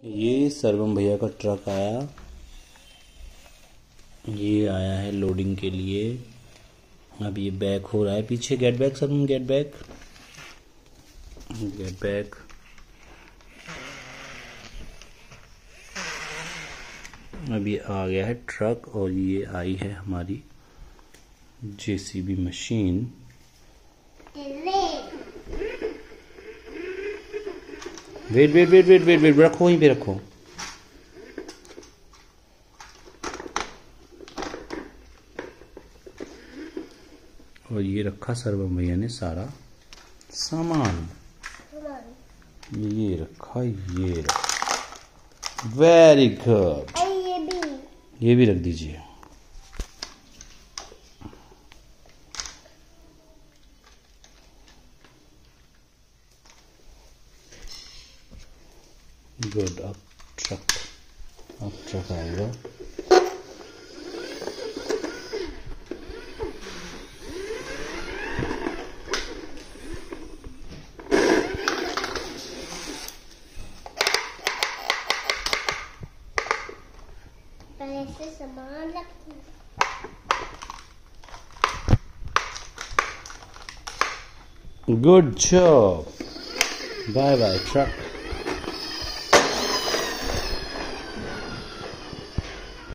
ये सर्वम भैया का ट्रक आया। ये आया है लोडिंग के लिए। अब ये बैक हो रहा है पीछे। Get back Sarvam, get back, get back. अब ये आ गया है ट्रक और ये आई है हमारी JCB machine. Wait wait wait wait wait wait, रखो वहीं पे रखो। और ये रखा सर्वम भैया ने सारा सामान। ये रखा, ये रखा। Very good. ये भी रख दीजिए। गुड। अब ट्रक आएगा। ऐसे सामान रखते हैं। Good job. Bye bye truck.